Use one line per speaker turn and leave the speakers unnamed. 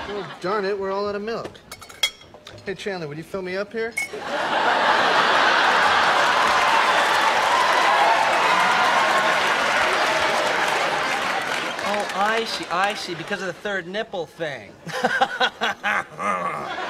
Oh, darn it, we're all out of milk. Hey, Chandler, would you fill me up here?
Oh, I see, because of the third nipple thing.